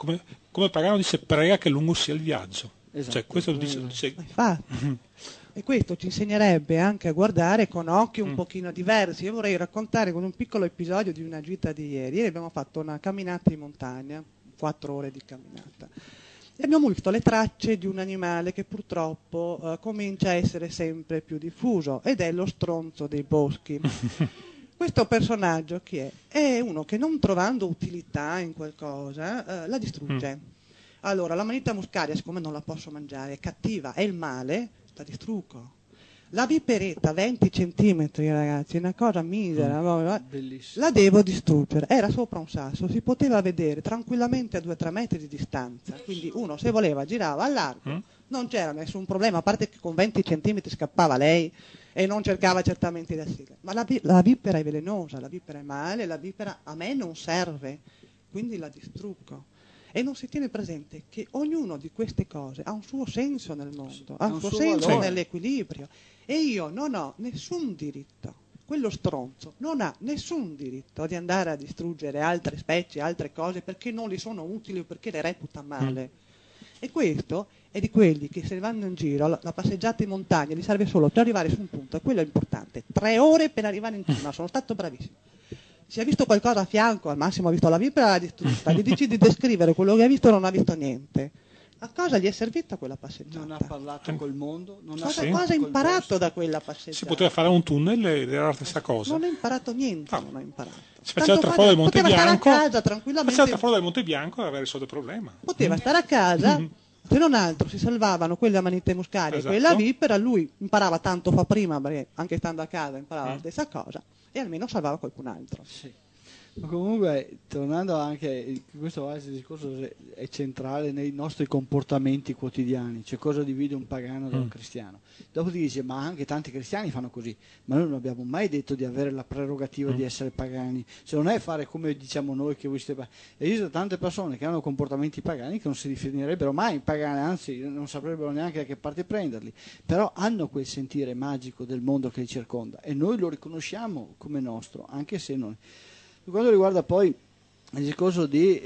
Pagano dice prega che lungo sia il viaggio. Esatto. Cioè, questo lo dice. Infatti. E questo ci insegnerebbe anche a guardare con occhi un pochino diversi. Io vorrei raccontare con un piccolo episodio di una gita di ieri. Ieri abbiamo fatto una camminata in montagna, 4 ore di camminata. E abbiamo visto le tracce di un animale che purtroppo comincia a essere sempre più diffuso, ed è lo stronzo dei boschi. Questo personaggio chi è? È uno che non trovando utilità in qualcosa la distrugge. Allora, la manita muscaria, siccome non la posso mangiare, è cattiva, è il male, la distruggo. La viperetta, 20 centimetri, ragazzi, una cosa misera, la devo distruggere. Era sopra un sasso, si poteva vedere tranquillamente a 2-3 metri di distanza, quindi uno se voleva girava al largo, non c'era nessun problema, a parte che con 20 centimetri scappava lei e non cercava certamente di assilare. Ma la vipera è velenosa, la vipera è male, la vipera a me non serve, quindi la distruggo. E non si tiene presente che ognuno di queste cose ha un suo senso nel mondo, ha un suo valore. senso nell'equilibrio. E io non ho nessun diritto, quello stronzo non ha nessun diritto di andare a distruggere altre specie, altre cose, perché non gli sono utili o perché le reputa male. E questo è di quelli che se vanno in giro, la passeggiata in montagna gli serve solo per arrivare su un punto, e quello è importante. 3 ore per arrivare in cima, sono stato bravissimo. Se ha visto qualcosa a fianco, al massimo ha visto la vipera, l'ha distrutta, gli dici di descrivere quello che ha visto, non ha visto niente. A cosa gli è servita quella passeggiata? Non ha parlato col mondo, non ha cosa ha imparato da quella passeggiata? Si poteva fare un tunnel ed era la stessa cosa. Non ha imparato niente, non ha imparato. Si faceva il traforo del Monte Bianco. Poteva stare a casa tranquillamente. Faceva il traforo del Monte Bianco e aveva risolto il problema. Poteva stare a casa, se non altro si salvavano quelle amanite muscari e quella vipera, lui imparava tanto fa prima, perché anche stando a casa imparava la stessa cosa, e almeno salvava qualcun altro. Sì. Ma comunque, tornando anche, questo discorso è centrale nei nostri comportamenti quotidiani, cioè cosa divide un pagano da un cristiano. Dopo ti dice, ma anche tanti cristiani fanno così, ma noi non abbiamo mai detto di avere la prerogativa di essere pagani, se non è fare come diciamo noi che voi siete pagani. Esistono tante persone che hanno comportamenti pagani che non si definirebbero mai pagani, anzi non saprebbero neanche da che parte prenderli, però hanno quel sentire magico del mondo che li circonda e noi lo riconosciamo come nostro, anche se non... Per quanto riguarda poi il discorso di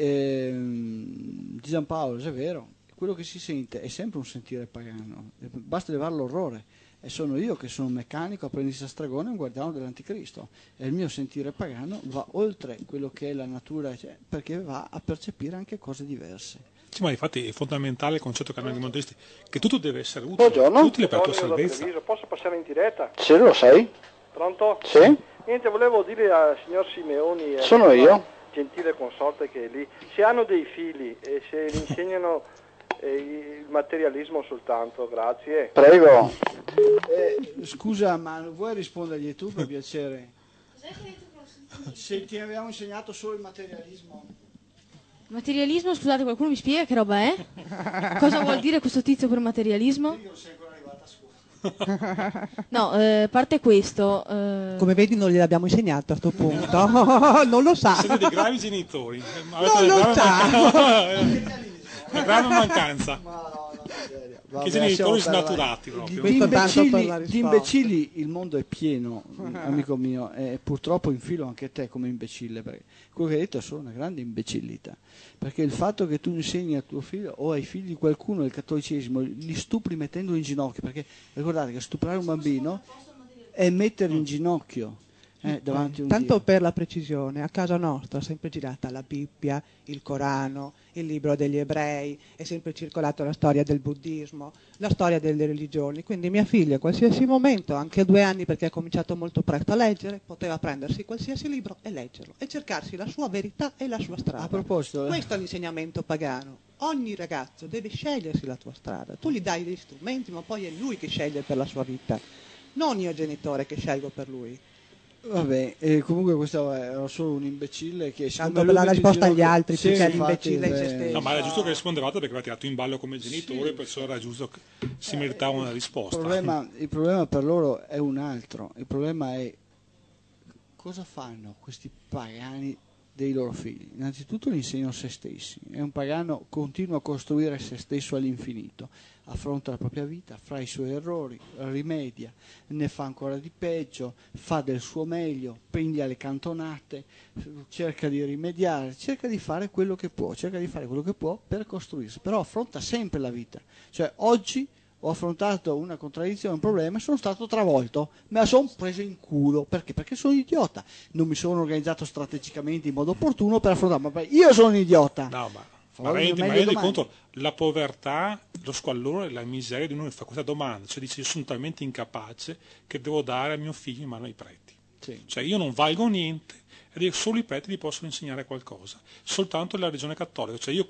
Giampaolo, è vero, quello che si sente è sempre un sentire pagano, basta levare l'orrore, e sono io che sono un meccanico, apprendista stragone, un guardiano dell'anticristo, e il mio sentire pagano va oltre quello che è la natura, cioè, perché va a percepire anche cose diverse. Sì, ma infatti è fondamentale il concetto che hanno i montaisti, che tutto deve essere utile per la tua salvezza. Posso passare in diretta? Se lo sai? Pronto? Sì? Niente, volevo dire al signor Simeoni e sono io? Gentile consorte che è lì, se hanno dei figli e se gli insegnano il materialismo soltanto, grazie. Prego. Scusa, ma vuoi rispondergli tu per piacere? Se ti avevamo insegnato solo il materialismo. Materialismo, scusate, qualcuno mi spiega che roba è? Cosa vuol dire questo tizio per materialismo? No, a parte questo... Come vedi non gliel'abbiamo insegnato a sto punto, non lo sa. Siete dei gravi genitori. Non lo sa. Una grave mancanza. Che genitori snaturati proprio. Di imbecilli il mondo è pieno, amico mio, e purtroppo infilo anche te come imbecille, perché quello che hai detto è solo una grande imbecillità, perché il fatto che tu insegni a tuo figlio o ai figli di qualcuno il cattolicesimo, li stupri mettendolo in ginocchio, perché ricordate che stuprare un bambino è metterlo in ginocchio. Davanti a un Tanto Dio. per la precisione, a casa nostra è sempre girata la Bibbia, il Corano, il libro degli ebrei, è sempre circolato la storia del buddismo, la storia delle religioni, quindi mia figlia a qualsiasi momento, anche a 2 anni perché ha cominciato molto presto a leggere, poteva prendersi qualsiasi libro e leggerlo e cercarsi la sua verità e la sua strada. A proposito, questo è l'insegnamento pagano. Ogni ragazzo deve scegliersi la tua strada, tu gli dai gli strumenti ma poi è lui che sceglie per la sua vita, non io genitore che scelgo per lui. Vabbè, comunque questo era solo un imbecille che tanto per la risposta agli altri, sì, perché l'imbecille in se stesso. No, ma era giusto che rispondevate perché aveva tirato in ballo come genitore, perciò era giusto che si meritava una risposta. Il problema per loro è un altro, il problema è cosa fanno questi pagani dei loro figli. Innanzitutto gli insegnano se stessi, e un pagano continua a costruire se stesso all'infinito, affronta la propria vita, fa i suoi errori, rimedia, ne fa ancora di peggio, fa del suo meglio, prende alle cantonate, cerca di rimediare, cerca di fare quello che può, per costruirsi, però affronta sempre la vita. Cioè oggi ho affrontato una contraddizione, un problema, e sono stato travolto, me la sono preso in culo. Perché? Perché sono idiota, non mi sono organizzato strategicamente in modo opportuno per affrontarlo, ma io sono un idiota. No, ma rendi conto, la povertà, lo squallore, la miseria di uno che fa questa domanda, cioè dice io sono talmente incapace che devo dare a mio figlio in mano ai preti. Sì. Cioè io non valgo niente e solo i preti gli possono insegnare qualcosa, soltanto la religione cattolica, cioè io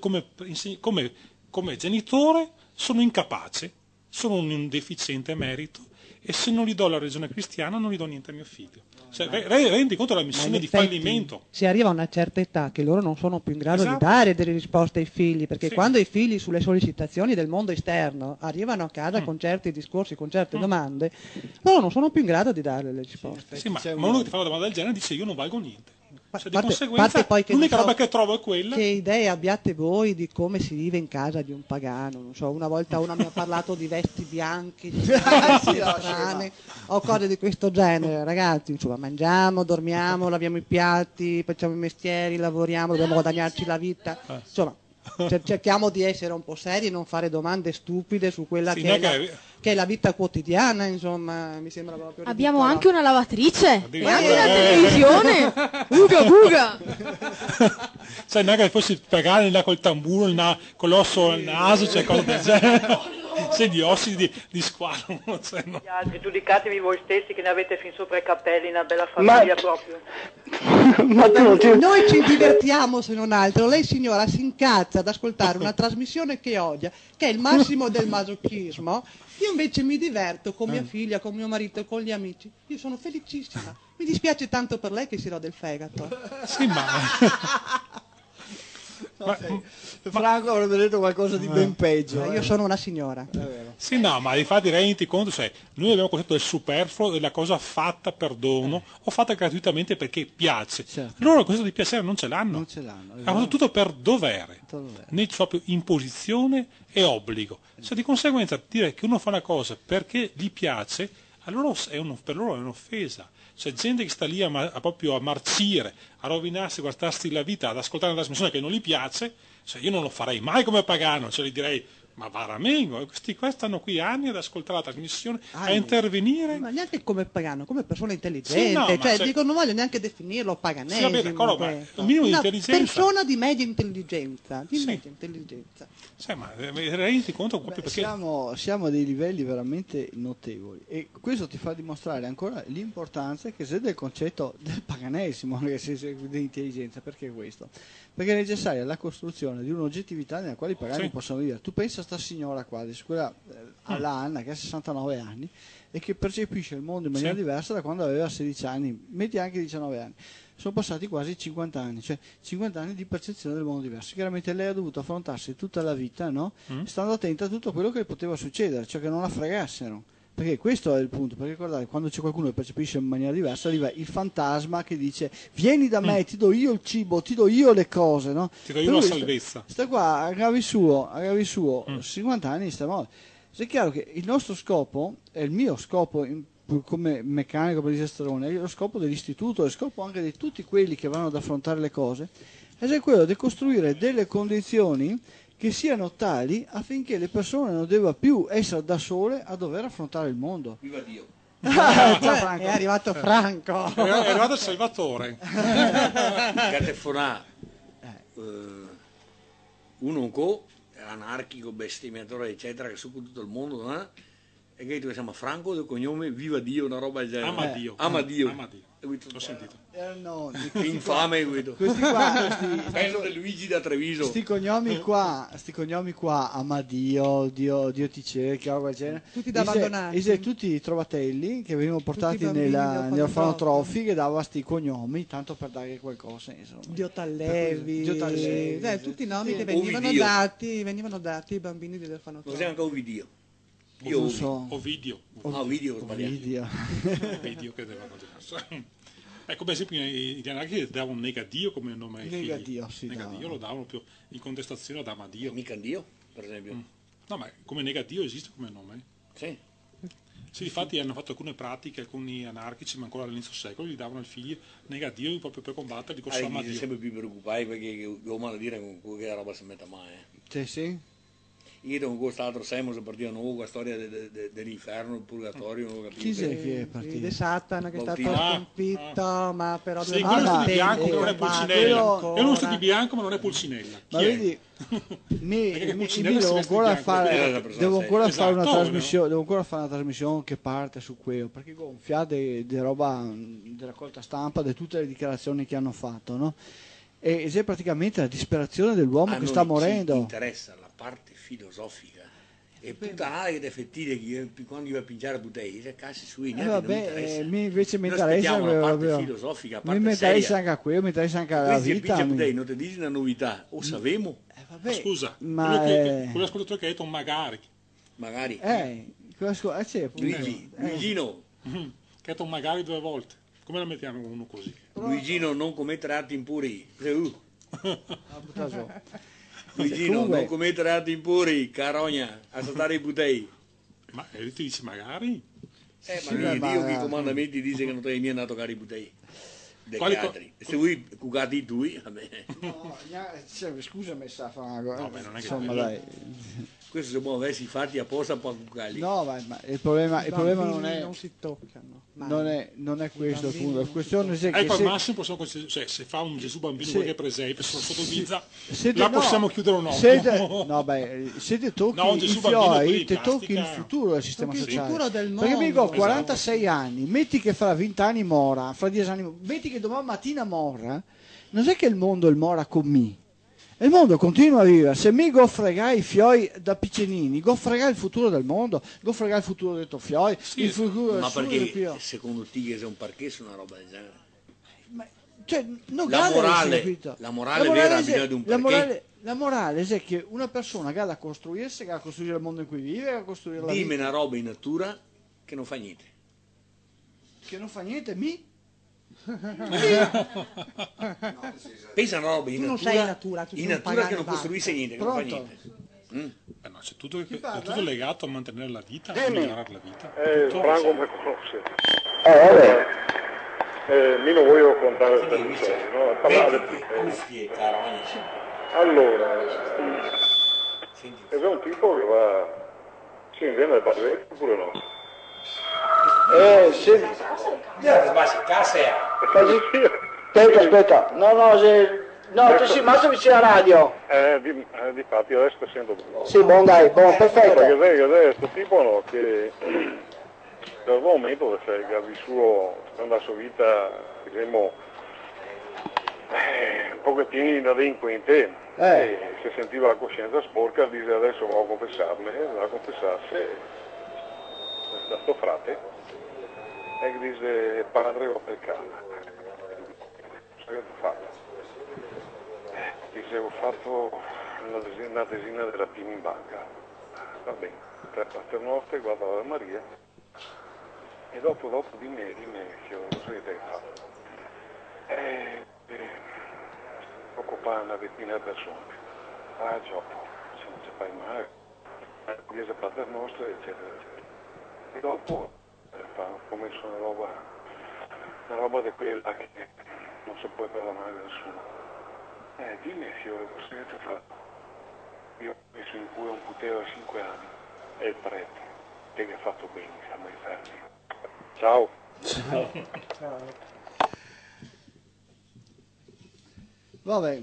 come genitore sono incapace, sono un deficiente merito, e se non gli do la religione cristiana non gli do niente a mio figlio. Cioè, rendi conto della missione di fallimento. Si arriva a una certa età che loro non sono più in grado di dare delle risposte ai figli, perché quando i figli sulle sollecitazioni del mondo esterno arrivano a casa con certi discorsi, con certe domande, loro non sono più in grado di dare le risposte. Sì, ma uno che ti fa una domanda del genere dice io non valgo niente. Cioè, di conseguenza poi che l'unica roba che trovo è quella. Che idee abbiate voi di come si vive in casa di un pagano? Non so, una volta uno mi ha parlato di vesti bianchi, di strane, o cose di questo genere. Ragazzi, insomma, mangiamo, dormiamo, laviamo i piatti, facciamo i mestieri, lavoriamo, dobbiamo guadagnarci la vita. Insomma, cerchiamo di essere un po' seri e non fare domande stupide su quella che è la vita quotidiana, insomma, mi sembra proprio ridicolo. Abbiamo anche una lavatrice e anche la televisione. Uga buga. Cioè, non è che fossi pagare là col tamburo, con l'osso al naso, cioè cose del genere. Sei di ossidi di squalo. Cioè, no. Giudicatevi voi stessi che ne avete fin sopra i capelli, una bella famiglia proprio. Noi ci divertiamo se non altro, lei signora si incazza ad ascoltare una trasmissione che odia, che è il massimo del masochismo. Io invece mi diverto con mia figlia, con mio marito, con gli amici. Io sono felicissima. Mi dispiace tanto per lei che si rode il fegato. Sì, ma Franco avrebbe detto qualcosa di ben peggio. Io sono una signora. Sì, no, ma infatti rendi conto, cioè, noi abbiamo il concetto del superfluo, della cosa fatta per dono o fatta gratuitamente perché piace. Certo. Loro il concetto di piacere non ce l'hanno. Non ce l'hanno. Hanno fatto tutto per dovere, proprio imposizione e obbligo. Cioè, di conseguenza dire che uno fa una cosa perché gli piace, allora per loro è un'offesa. C'è gente che sta lì proprio a marcire, a rovinarsi, a guardarsi la vita, ad ascoltare una trasmissione che non gli piace. Cioè, io non lo farei mai come pagano, cioè gli direi, ma veramente, questi qua stanno qui anni ad ascoltare la trasmissione, a intervenire. Ma neanche come pagano, come persona intelligente, Sì, no, cioè dico, non voglio neanche definirlo paganesimo. Sì, vabbè, d'accordo, ma il minimo di una intelligenza. persona di media intelligenza, media intelligenza. Cioè, ma rendi conto proprio perché siamo a dei livelli veramente notevoli e questo ti fa dimostrare ancora l'importanza che c'è del concetto del paganesimo, anche se dell'intelligenza. Perché questo? Perché è necessaria la costruzione di un'oggettività nella quale i pagani possono vivere. Tu pensa a sta signora qua, quella alla Anna che ha 69 anni e che percepisce il mondo in maniera diversa da quando aveva 16 anni, metti anche 19 anni. Sono passati quasi 50 anni, cioè 50 anni di percezione del mondo diverso. Chiaramente lei ha dovuto affrontarsi tutta la vita, no? Stando attenta a tutto quello che le poteva succedere, cioè che non la fregassero. Perché questo è il punto, perché guardate, quando c'è qualcuno che percepisce in maniera diversa, arriva il fantasma che dice vieni da me, ti do io il cibo, ti do io le cose, no? Ti do io la salvezza. Sta qua, aggravi suo, 50 anni sta morto. È chiaro che il nostro scopo, è il mio scopo come meccanico per disastrone, è lo scopo dell'istituto, è lo scopo anche di tutti quelli che vanno ad affrontare le cose, è quello di costruire delle condizioni che siano tali affinché le persone non debbano più essere da sole a dover affrontare il mondo. Viva Dio! È arrivato Franco. È arrivato il Salvatore. Catefonà un anarchico, bestemmiatore eccetera, che su tutto il mondo, e che tu siamo Franco del cognome Viva Dio, una roba del genere. Amadio. L'ho sentito. No, infame Guido. Questi qua, bello di Luigi da Treviso. Sti cognomi qua, Amadio, Dio ti cerca, roba del genere. Tutti da abbandonati. Tutti i trovatelli che venivano portati nell'orfanotrofi che dava sti cognomi, tanto per dare qualcosa, insomma. Dio Tallevi. Tutti i nomi che venivano dati ai bambini dell'orfanotrofi. Cos'è anche Ovidio? Io non so. Ovidio che devono dire. Ecco, per esempio, gli anarchici davano Negadio come nome ai figli. Negadio lo davano più in contestazione ad Amadio. Mica Dio, per esempio. No, ma come Negadio esiste come nome? Sì. Sì, infatti hanno fatto alcune pratiche, alcuni anarchici, ma ancora all'inizio secolo, gli davano ai figli Negadio proprio per combatterli con Amadio. Sempre più preoccupati perché devo dire con che roba si mette mai. Sì. Io con quest'altro Semos è partito nuovo, la storia dell'inferno, il purgatorio, non ho capito. Chi è che è partito? Di Satana che è stato sconfitto, ma però sì, quello di bianco che non è Pulcinella. È uno di bianco ma non è Pulcinella. Ma vedi, devo ancora fare una trasmissione che parte su quello, perché gonfiate di roba della raccolta stampa di tutte le dichiarazioni che hanno fatto, no? E c'è praticamente la disperazione dell'uomo che sta morendo. Mi interessa la parte filosofica e puttana che effettive che quando io a pigiare bottiglie se cassi sui invece mi interessa la parte filosofica, mi interessa anche a quello, mi interessa anche alla vita. Non ti dici una novità o sapemo scusa, quello ascoltatore che ha detto magari Luigino che ha detto magari 2 volte Come la mettiamo uno così? Luigino, non commettere atti impuri. Luigino, non commettere atti impuri, carogna, a saltare i butei. Ma lui ti dice magari? Ma Dio che i comandamenti dice che non devi mica andare a toccare i butei. Degli altri. Se vuoi cucati tu, vabbè. No, scusami, Safago. No, non è che insomma, dai. Questo se avessi fatti apposta per cucali. No, ma il problema non è. Non si toccano. Non è questo il punto. La questione è che al massimo possiamo, cioè, se fa un Gesù bambino che per esempio sotto Ibiza, là possiamo chiudere un occhio. Se ti tocchi i fioi, ti tocchi il futuro del sistema sociale. Il futuro del mondo. Perché mi dico 46 anni, metti che fra 20 anni mora, fra 10 anni, metti che domani mattina morra, non è che il mondo mora con me. Il mondo continua a vivere, se mi goffregai i fioi da piccinini, goffregai il futuro del mondo, goffregai il futuro dei tuoi fioi, il futuro del ma suo perché Pio. secondo te che sei un parcheggio una roba del genere? Cioè, la morale vera ha bisogno di un perché. La morale è che una persona che ha da costruirsi, che ha da costruire il mondo in cui vive, che ha da costruire la vita. Dimmi una roba in natura che non fa niente. Che non fa niente, Pensa a una roba in natura che non costruisce niente, che non fa niente. No, c'è tutto legato a mantenere la vita, a migliorare la vita. Franco mi conosce. Mi non voglio contare queste storie, no? Allora, è un tipo che va, si viene al barretto oppure no? Sì. Aspetta. No, tu sei rimasto vicino alla radio. Difatti adesso sento. Sì, perfetto. Perché vedi, questo tipo no, che da un momento che ha vissuto la sua vita, diciamo, un pochettino da delinquente, si sentiva la coscienza sporca, dice adesso vado a confessarmi, va a confessarsi da sto frate e dice padre ho peccato. Sai che ho fatto? Dice ho fatto una tesina della prima in banca, va bene, per paternotte guarda la Maria e dopo di me che cosa avete fatto? Occupare una ventina di persone, gioco, se non ci fai male, chiesa paternoster eccetera eccetera. E dopo ho messo una roba di quella che non si può parlare da nessuno. Dimmi fiore, cosa avete fatto? Io ho messo in cura un puteo a 5 anni e il prete, te che ha fatto bene, siamo i fermi. Ciao. Vabbè.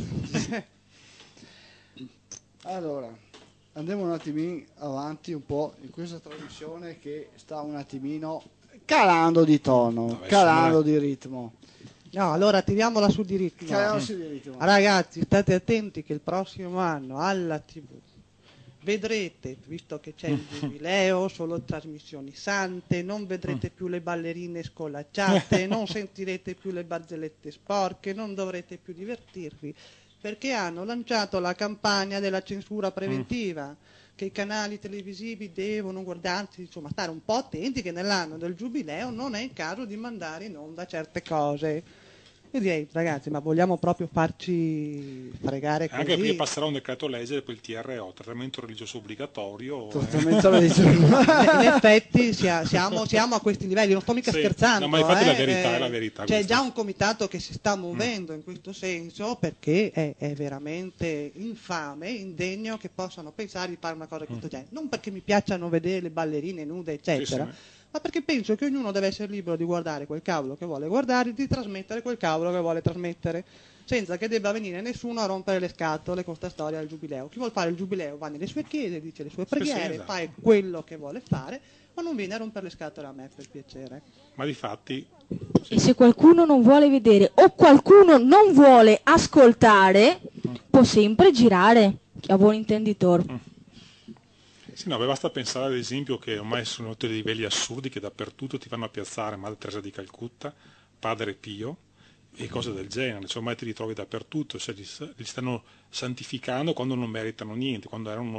Allora, andiamo un attimino avanti un po' in questa trasmissione che sta un attimino calando di tono, calando di ritmo. No, allora tiriamola su di ritmo. Ragazzi, state attenti che il prossimo anno alla TV vedrete, visto che c'è il giubileo, solo trasmissioni sante, non vedrete più le ballerine scolacciate, non sentirete più le barzellette sporche, non dovrete più divertirvi, perché hanno lanciato la campagna della censura preventiva, che i canali televisivi devono guardarsi, insomma, stare un po' attenti che nell'anno del giubileo non è il caso di mandare in onda certe cose. E direi, ragazzi, ma vogliamo proprio farci fregare così? Anche perché passerà un decreto legge per il TRO, trattamento religioso obbligatorio. In effetti siamo a questi livelli, non sto mica scherzando. No, ma infatti la verità è la verità. C'è già un comitato che si sta muovendo in questo senso, perché è veramente infame, indegno che possano pensare di fare una cosa di questo genere. Non perché mi piacciono vedere le ballerine nude, eccetera. Sì. Ma perché penso che ognuno deve essere libero di guardare quel cavolo che vuole guardare, di trasmettere quel cavolo che vuole trasmettere, senza che debba venire nessuno a rompere le scatole con questa storia del giubileo. Chi vuole fare il giubileo va nelle sue chiese, dice le sue preghiere, esatto, fa quello che vuole fare, ma non viene a rompere le scatole a me, per piacere. Ma difatti... E se qualcuno non vuole vedere o qualcuno non vuole ascoltare, può sempre girare, a buon intenditore. Sì, no, basta pensare ad esempio che ormai sono dei livelli assurdi che dappertutto ti vanno a piazzare Madre Teresa di Calcutta, Padre Pio e cose del genere, cioè ormai ti ritrovi dappertutto, cioè li stanno santificando quando non meritano niente, quando erano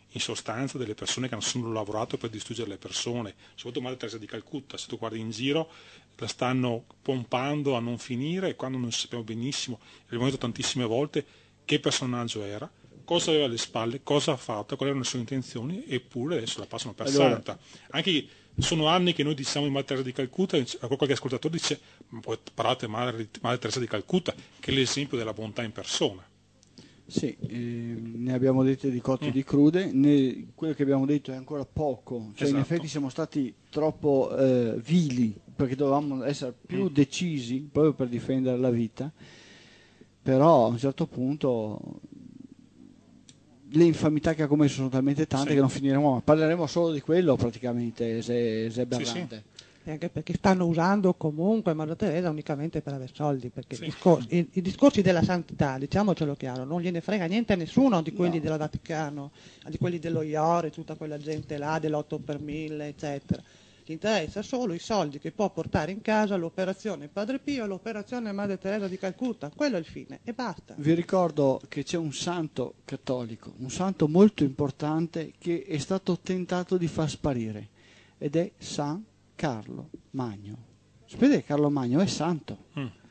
in sostanza delle persone che hanno solo lavorato per distruggere le persone, soprattutto Madre Teresa di Calcutta. Se tu guardi in giro la stanno pompando a non finire, e quando non sappiamo benissimo, abbiamo detto tantissime volte che personaggio era, cosa aveva alle spalle, cosa ha fatto, quali erano le sue intenzioni, eppure adesso la passano per santa. Anche sono anni che noi diciamo di Madre Teresa di Calcutta, qualche ascoltatore dice: ma poi parlate Madre Teresa di Calcutta, che è l'esempio della bontà in persona. Sì, ne abbiamo dette di cotte e di crude, quello che abbiamo detto è ancora poco, cioè in effetti siamo stati troppo vili, perché dovevamo essere più decisi proprio per difendere la vita, però a un certo punto le infamità che ha commesso sono talmente tante che non finiremo, ma parleremo solo di quello praticamente, se è aberrante. E anche perché stanno usando comunque Madre Teresa unicamente per avere soldi, perché i discorsi della santità, diciamocelo chiaro, non gliene frega niente a nessuno di quelli del Vaticano, di quelli dello IOR, tutta quella gente là dell'8 per 1000 eccetera. Gli interessa solo i soldi che può portare in casa l'operazione Padre Pio e l'operazione Madre Teresa di Calcutta, quello è il fine e basta. Vi ricordo che c'è un santo cattolico, un santo molto importante che è stato tentato di far sparire, ed è San Carlo Magno. Sapete che Carlo Magno è santo,